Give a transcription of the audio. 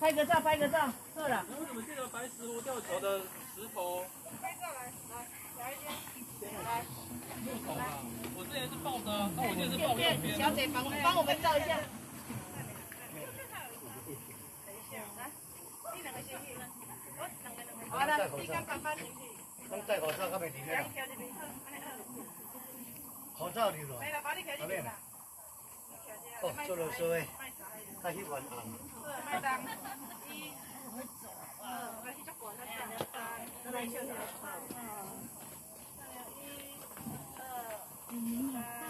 拍个照，拍个照，对了。 你怎么记得白石湖吊桥的石头？ 拍照来，来，来一边，来。 木头啊，我之前是抱着，那我现在是抱右边。 小姐帮我们照一下。 好了，你敢搬进去？ 咱戴口罩，敢袂离开啦？口罩留落。 没了，把你调进去啦。 哦，做了做诶，他迄碗红。 麦当一、来去足过，来来笑笑。1、2、3。